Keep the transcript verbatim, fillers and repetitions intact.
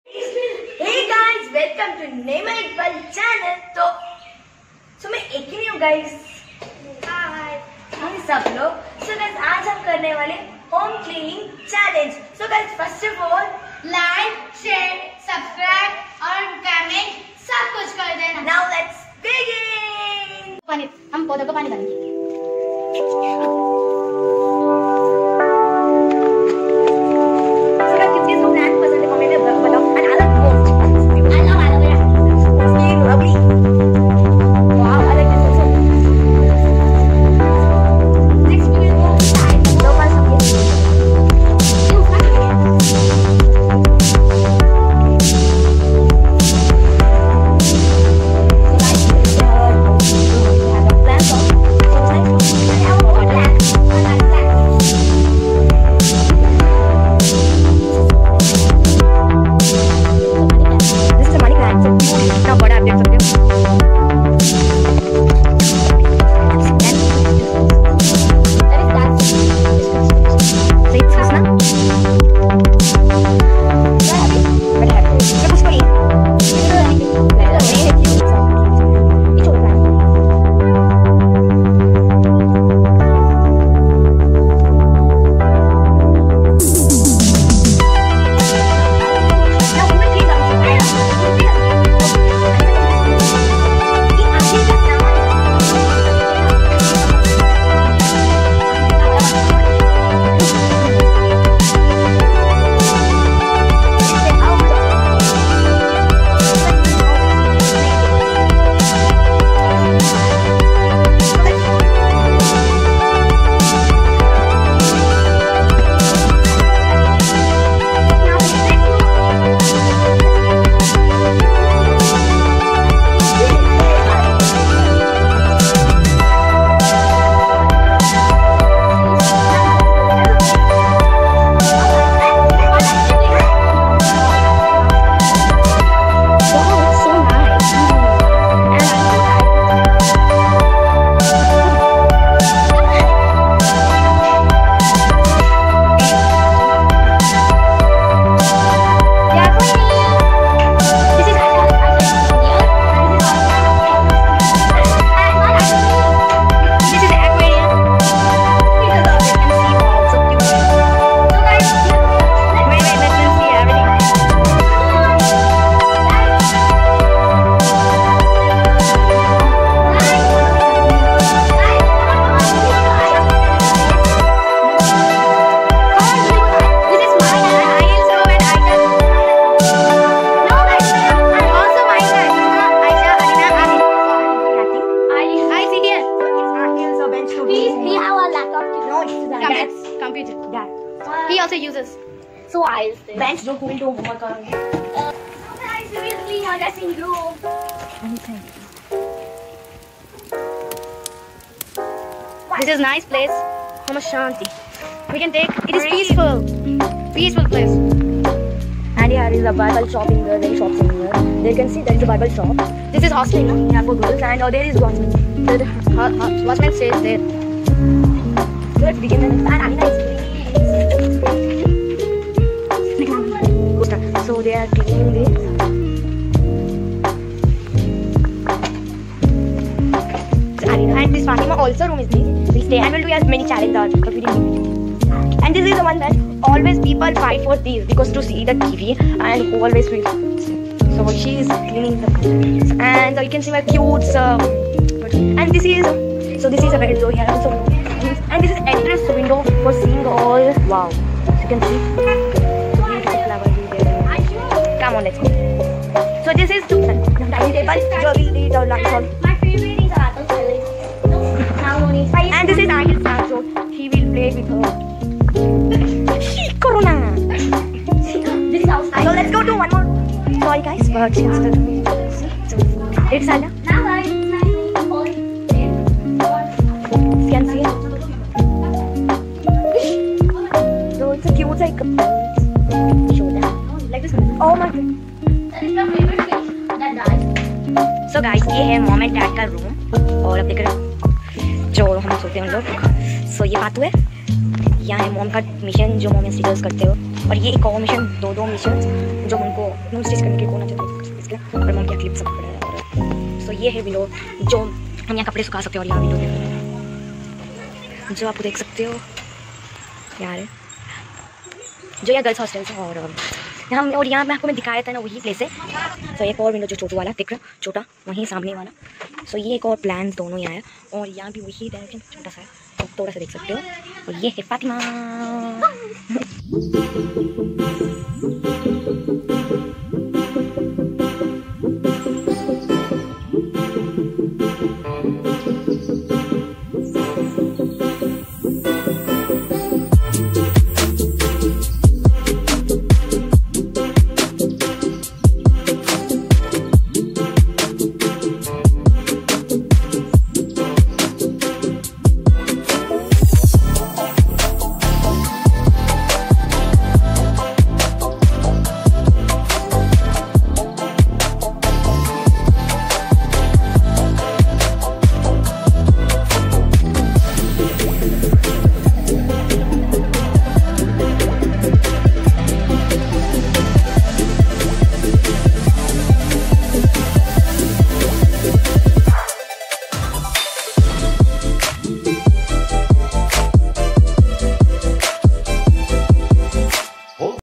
Hey guys, welcome to Nema Iqbal channel. तो so मैं एक ही नहीं हूँ guys. Hi. हम सब लोग. So guys आज हम करने वाले home cleaning challenge. So guys first of all like, share, subscribe और comment सब कुछ कर देना. Now let's begin. पानी हम पौधों को पानी डालेंगे. Computer. Yeah. Uh, he also uses. So I'll say. Bench don't go into homework. Uh, guys, we will clean our dressing room. This is nice place. Home Shanti. We can take. It is peaceful. Peaceful place. And here is a Bible shop in there. There is shops in here. There you can see there is a Bible shop. This is hostel, no? Yeah, for girls. And oh, there is watchman. The uh, uh, watchman stays there. So let's begin. And Anina is cleaning. So they are cleaning this. So Anina and this Fatima also room is this. We'll stay and we'll do as many challenges but we didn't. And this is the one that always people fight for these because to see the T V and who always will. So she is cleaning the and uh, you can see my cute. Uh, and this is so this is a bed. So here also. And this is entrance window for seeing all. Wow, so you can see beautiful flowers there. Come on, let's go. So this is the dining table. Jo will eat our lunch. My favorite is apple salad. And this is Ahil's son, so he will play with her. She Corona. This is outside. So let's go to one more. Sorry guys, but she's still. It's Anna. Now guys, you can see. So it's a cute like show that. Like this one. Oh my god. that is my favorite fish that dies. So guys, ये है mom and dad का room और अब देख रहे हो जो हम सोते हैं हम लोग. सो ये बात हुआ है. यहाँ है मॉम का मिशन जो मॉम स्टिचर्स करते हो, और ये एक और मिशन, दो दो मिशन जो उनको नून स्टिच करने के कोना चाहिए और मॉम क्या क्लिप सब पड़े हैं। सो ये है विलो जो हम यहाँ कपड़े सुखा सकते हो, और यहाँ विलो जो आपको देख सकते हो यार, जो यहाँ गर्ल्स हॉस्टल्स है। और यहाँ और यहाँ मैं आपको मैं दिखाया था ना वही प्लेस है। तो एक और विंडो जो छोटू वाला दिख रहा छोटा वहीं सामने वाला, सो ये एक और प्लान दोनों यहाँ है, और यहाँ भी वही डायरेक्शन छोटा सा है, तो थोड़ा सा देख सकते हो। और ये है फातिमा।